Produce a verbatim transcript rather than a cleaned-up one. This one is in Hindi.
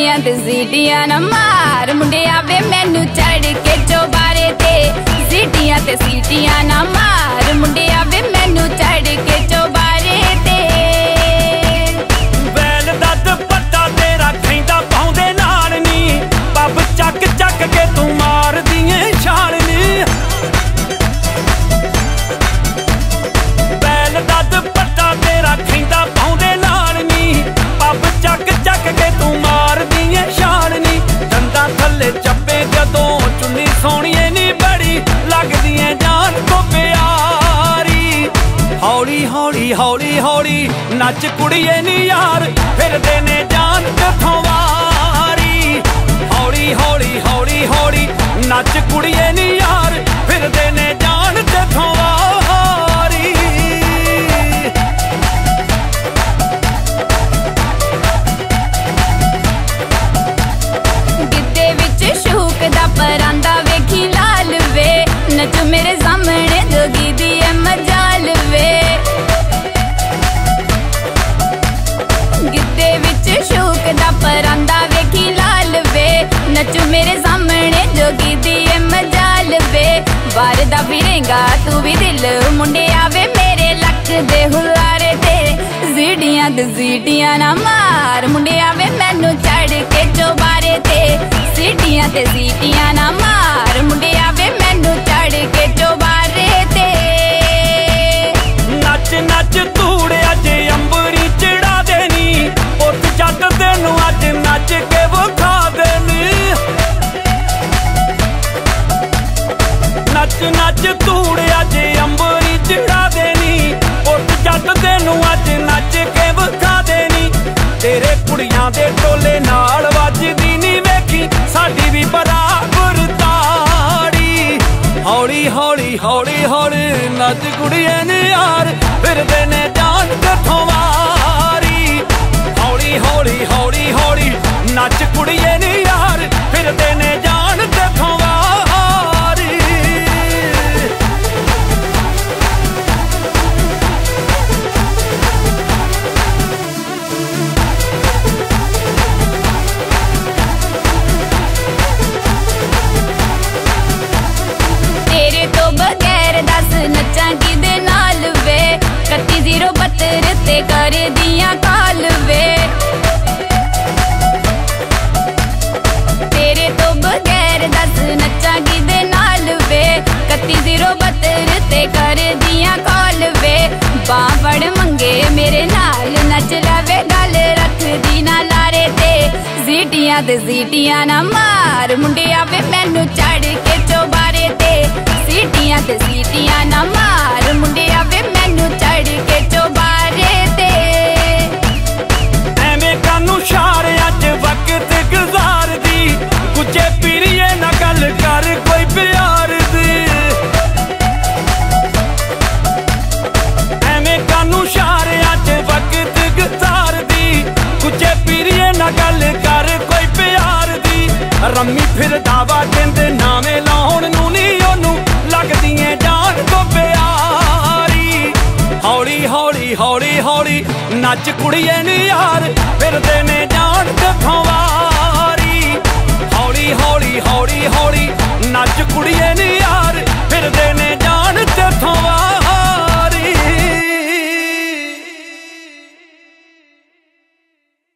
सीटियां ते सीटियां ना मार मुंडिया वे मैनू चढ़ के चौबारे ते सीटियां ते सीटियां ना मार मुंडिया वे मैनू चढ़ के चौबारे ते बैल दा दुपट्टा तेरा खैंदा पाउंदे नाल नी पब चक चक के तू मार दिए छाल नी बैल दा दुपट्टा तेरा खैंदा पाउंदे नाल नी पब चक चक के तू मार दिए छाल नी दंदा थल्ले चप्पे जदों चुन्नी सोहणीए नी बड़ी लगदी ऐ जान को प्यारी हौली हौली हौली हौली नच कुड़िए नी यार फिरदे ने जान कथों वारी हौली हौली हौली हौली नच कुड़िए नी यार फिरदे ने जान कथों वारी गिद्दे विच शूक दा परांदा वेखी लाल वे नच मेरे सामने जोगी दी ऐ मजाल वे गिद्दे विच शूक दा परांदा वेखी लाल वे नच मेरे सामने जोगी दी ऐ मजाल वे वार दा फिरेगा तू भी दिल मुंडिया वे मेरे लक दे हुलारे ते सीटियां ते सीटियां ना मार मुंडिया वे मैनू चढ़ के चौबारे ते सीटियां ते सीटियां ना मार मुंडिया वे मैनू चढ़ के चौबारे ते नच नच तूड़े अज अंबरी चढ़ा देनी उत जट तेनू अज नच के विखा देनी नच नच तूड़े अज अंबरी चढ़ा देनी उत जट तेनू अज नच के विखा देनी तेरे कुड़ियां दे टोले नाल वजदी नी वेखी साडी भी बराबर ताड़ी हौली हौली हौली हौली नच कुड़िए नी यार फिरदे ने जान कथों वारी हौली हौली हौली हौली नच कुड़िए नी यार फिरदे ने जान कथों वारी तेरे तो बगैर दस नचा किदे नाल वे कत्ती जीरो बत्तर ते कर दियां काल वे तेरे तो बगैर दस नचा किदे नाल वे कत्ती जीरो बत्तर ते कर दियां काल वे बां फड़ मंगे मेरे नाल नच लवे गल रख दी ना लारे ते सीटियां ते सीटियां ना मार मुंडिया वे मैनू चढ़ के चौबारे ते सीटियां ते सीटियां ना मार मुंडिया वे मैनू चढ़ के चौबारे ते एवें कानू शार अज वक्त गुजार दी गुजे पीरिए ना गल कर कोई प्यार दी एवें कानू शार अज वक्त गुजार दी गुजे पीरिए ना गल कर कोई प्यार दी रम्मी फिर दावा कहंदे नावे लाउण नू नी ओनू लगदी ऐ जान को प्यारी हौली हौली हौली हौली नच कुड़िए नी यार फिरदे ने जान कथों वारी हौली हौली हौली हौली नच कुड़िए नी